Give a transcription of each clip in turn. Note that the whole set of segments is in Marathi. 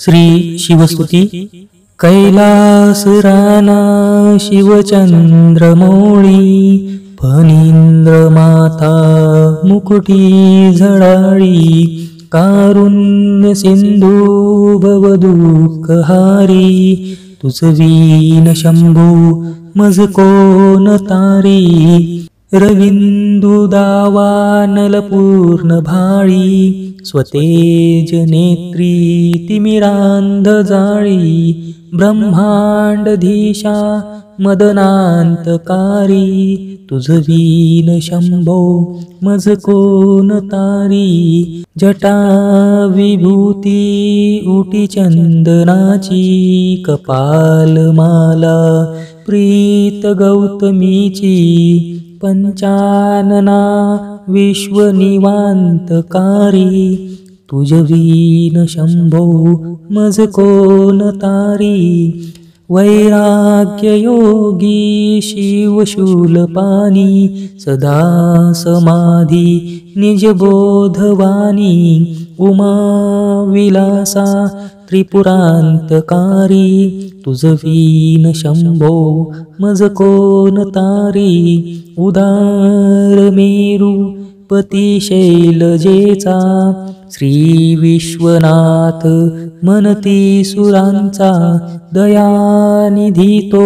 श्री शिवस्तुती। कैलास राना शिवचंद्रमौळी, फणींद्र माता मुकुटी झळाळी, कारुण्य सिंधू भवदुःखहारी, तुझवीन शंभू मज कोण तारी, रविंदु दावानल पूर्ण भाळी, स्वतेज नेत्री तिमिरांध जाळी, ब्रह्मांडधीशा मदनांतकारी, तुझवीन शंभो मज कोण तारी, जटा विभूती उटी चंदनाची, कपाल माला प्रीत गौतमीची, पंचानना विश्वनिवांतकारी, तुझवीन शंभो मज कोण तारी, वैराग्य योगी शिवशूलपाणी, सदा समाधी निजबोधवाणी, उमा विलासा त्रिपुरांतकारी, तुझवीन शंभो मज कोण तारी, उदार मेरू पती शैलजेचा, श्री विश्वनाथ मनती सुरांचा, दयानिधी तो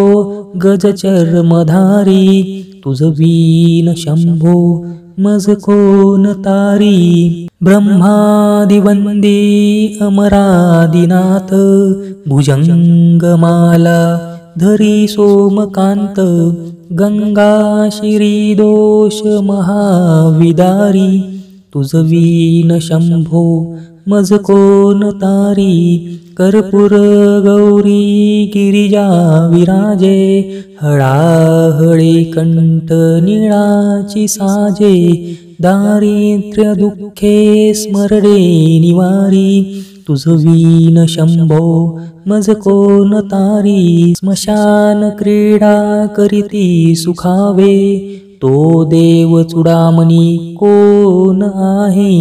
गजचर्मधारी, तुझवीन शंभो मज कोण तारी, ब्रह्मादिवंदी अमरादिनाथ, भुजंगमाला धरी सोमकांत, गंगा शिरीदोष महाविदारी, तुझवीन शंभो मज कोण तारी, कर्पूर गौरी गिरिजा विराजे, हळाहळे कंठ निळाची साजे, दारिद्र्य दुःखे स्मरणे निवारी, तुझवीन शंभो मज कोण तारी, स्मशान क्रीडा करीती सुखावे, तो देव चुडामणी कोण आहे,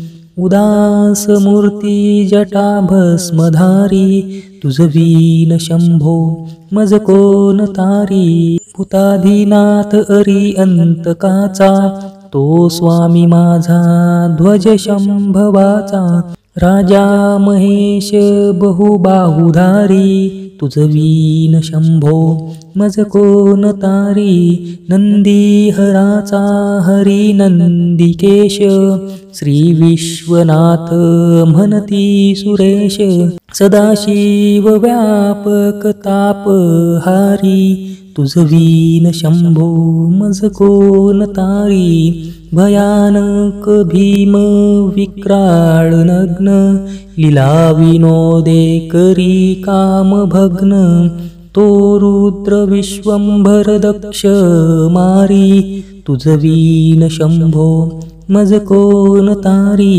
उदास मूर्ती जटा भस्मधारी, तुझवीन शंभो मज कोण तारी, भूताधिनाथ अरी अंतकाचा, तो स्वामी माझा ध्वज शंभवाचा, राजा महेश बहुबाहुधारी, तुझवीन शंभो मज कोण तारी, नंदीहराचा हरी नंदिकेश, श्री विश्वनाथ म्हणती सुरेश, सदाशिव व्यापक तापहारी, तुझवीन शंभो मज कोण तारी, भयानक भीम विक्राळ नग्न, लीला विनोदे करी कामभग्न, तो रुद्र विश्वंभर दक्ष मारी, तुझवीन शंभो मज कोण तारी,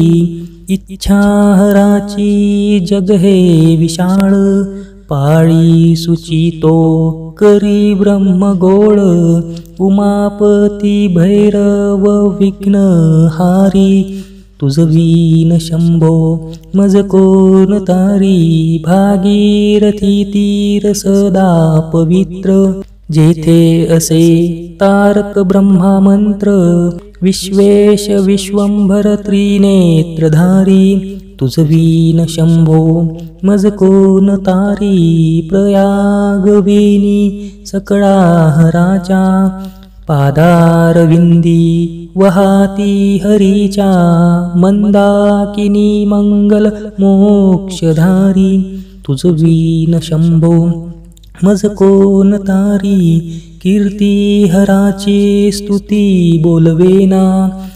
इच्छाहराची जग हे विशाळ, पाळी सुचितो करी ब्रह्मगोळ, उमापती भैरव विघ्नहारी, तुझवीन शंभो मज कोण तारी, भागीरथी तीर सदा पवित्र, जेथे असे तारक ब्रह्मा मंत्र, विश्वेश विश्वंभर त्रिनेत्रधारी, तुझवीन शंभो मज कोण तारी, प्रयागविनी सकळाहराच्या, पादारविंदी वहाती हरीच्या, मंदाकिनी मंगल मोक्षधारी, तुझवीन शंभो मज कोण तारी, कीर्ती हराची स्तुती बोलवेना,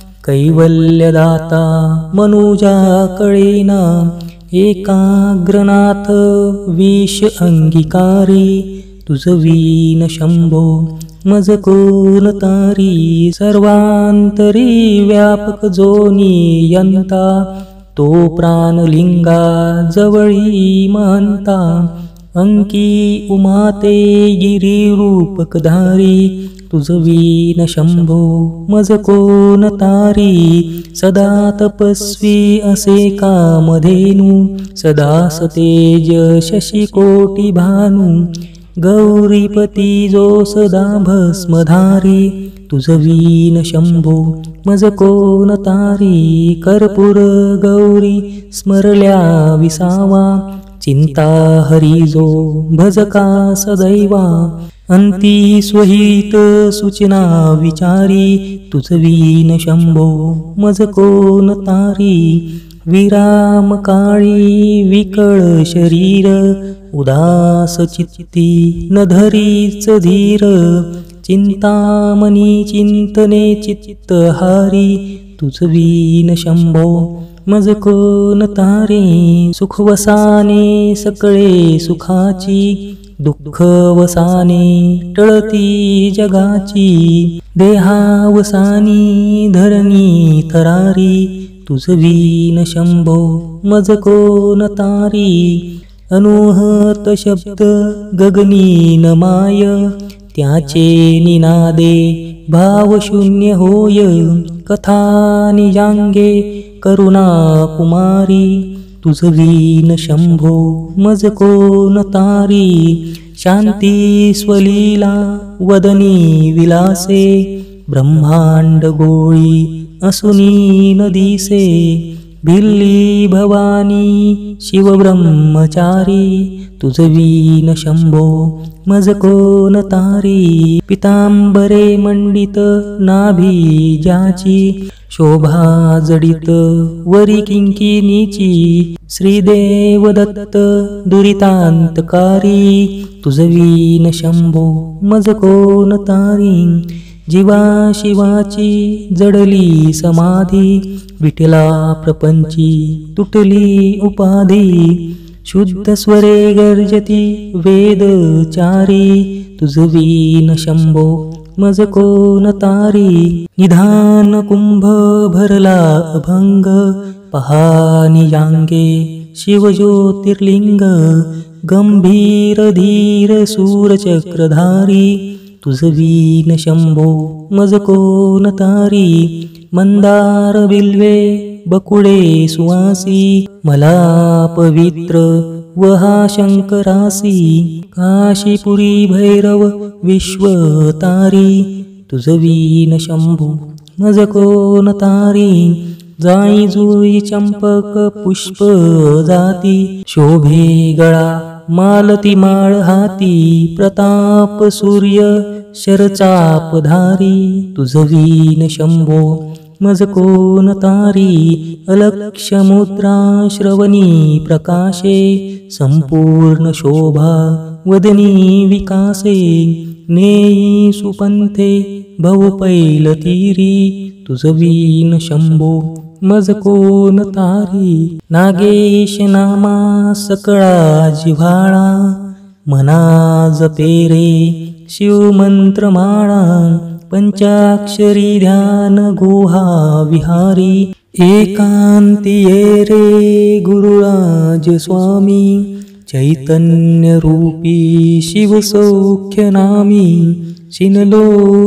कैवल्यदाता मनुजा कळेना, एकाग्रनाथ विष अंगीकारी, तुझवीन शंभो मज कोण तारी, सर्वांतरी व्यापक जो नियंता, तो प्राणलिंगा जवळी महंता, अंकी उमाते गिरी रूपकधारी, तुझवीन शंभो मज कोण तारी. सदा तपस्वी असे कामधेनू सदा सतेज शशिकोटी भानू. गौरीपती जो सदा भस्मधारी तुझवीन शंभो मज कोण तारी. कर्पूर गौरी स्मरल्या विसावा चिंता हरी जो भजका सदैवा. अंती स्वहित सूचना विचारी तुझवीन शंभो मज कोण तारी. विराम काळी विकळ शरीर उदास चित्ती न धरीच धीर. चिंतामणी चिंतने चित्तहारी तुझवीन शंभो मज कोण तारी. सुखवसाने सकळे सुखाची दुःख वसाने टळती जगाची. देहावसानी धरणी थरारी तुझवीन शंभो मज कोण तारी. अनुहत शब्द गगनी न माय त्याचे निनादे भावशून्य होय. कथा निजांगे करुणा कुमारी तुझवीन शंभो मज कोण तारी. शांती स्वलीला वदनी विलासे ब्रह्मांड गोळी असुनी न दिसे. भिल्ली भवानी शिवब्रह्मचारी तुझवीन शंभो मज कोण तारी. पितांबरे मंडित नाभी ज्याची शोभा जडित वरी किंकिनीची. श्रीदेव दत्त दुरितांतकारी तुझवीन शंभो मज कोण तारी. जीवा शिवाची जडली समाधी विठला प्रपंची तुटली उपाधी. शुद्ध स्वरे गर्जती वेदचारी तुझवीन शंभो मज कोण तारी. निधान कुंभ भरला अभंग पहानियांगे शिवज्योतिर्लिंग. गंभीर धीर सूरचक्रधारी तुझवीन शंभो मज कोण तारी. मंदार बिल्वे बकुळे सुवासी मला पवित्र वहा शंकरासी. काशीपुरी भैरव विश्वतारी तुझवीन शंभो मज कोण तारी. जाई जुई चंपक पुष्प जाती शोभे गळा मालती माळ हाती. प्रताप सूर्य शरचापधारी तुझवीन शंभो मज कोण तारी. अलक्ष मुद्रा श्रवणी प्रकाशे संपूर्ण शोभा वदनी विकासे. नेई सुपंथे भवपैल तीरी तुझवीन शंभो मज कोण तारी. नागेश नामा सकळा जिव्हाळा मना जपे रे शिवमंत्र माळा. पंचाक्षरी ध्यान गुहा विहारी. एकांती ये रे गुरुराज स्वामी चैतन्य रूपी शिवसौख्य नामी. शिनलो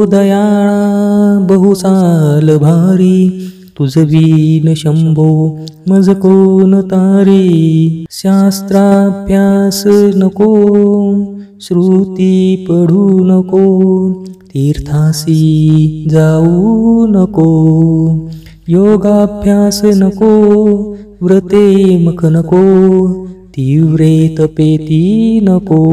दयाळा बहुसाल भारी तुझवीन शंभो मज कोण तारी. शास्त्राभ्यास नको श्रुती पढू नको तीर्थासी जाऊ नको. योगाभ्यास नको व्रते मख नको तीव्रे तपेती नको.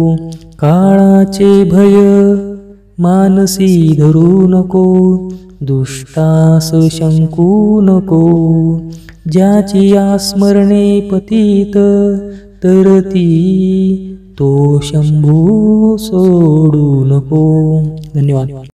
काळाचे भय मानसी धरू नको दुष्टास शंकू नको. ज्याची आस्मरणे पतित तरती तो शंभू सोडू नको. धन्यवाद.